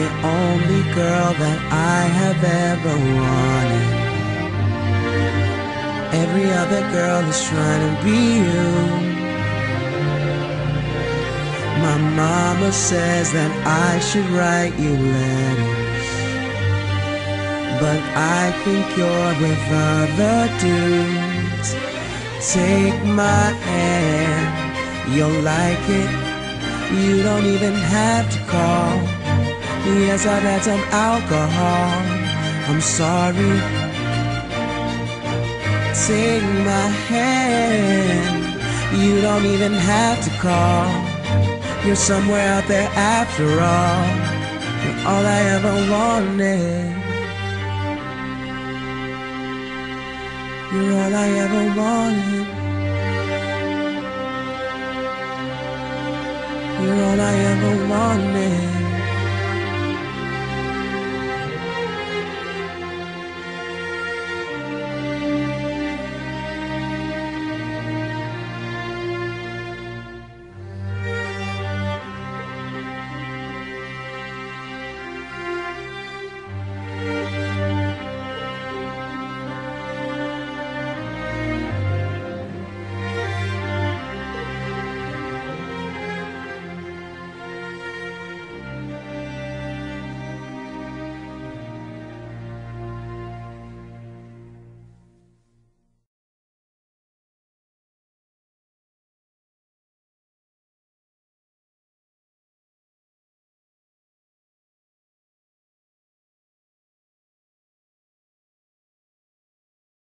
the only girl that I have ever wanted. Every other girl is trying to be you. My mama says that I should write you letters, but I think you're with other dudes. Take my hand, you'll like it. You don't even have to call. Yes, I've had some alcohol. I'm sorry. Take my hand, you don't even have to call. You're somewhere out there after all. You're all I ever wanted. You're all I ever wanted. You're all I ever wanted.